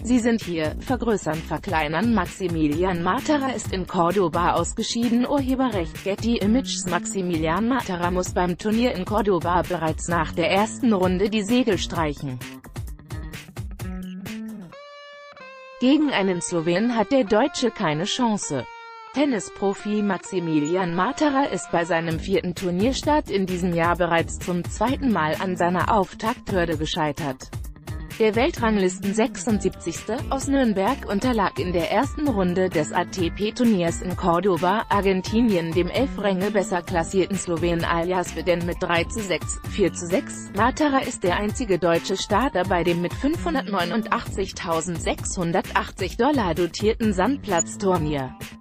Sie sind hier, vergrößern, verkleinern. Maximilian Matera ist in Cordoba ausgeschieden. Urheberrecht Getty Images. Maximilian Matera muss beim Turnier in Cordoba bereits nach der ersten Runde die Segel streichen. Gegen einen Slowenen hat der Deutsche keine Chance. Tennisprofi Maximilian Matera ist bei seinem 4. Turnierstart in diesem Jahr bereits zum 2. Mal an seiner Auftakthürde gescheitert. Der Weltranglisten 76. aus Nürnberg unterlag in der ersten Runde des ATP-Turniers in Cordoba, Argentinien, dem 11 Ränge besser klassierten Slowenen Aljaž Beden mit 3:6, 4:6. Matera ist der einzige deutsche Starter bei dem mit 589.680 $ dotierten Sandplatzturnier.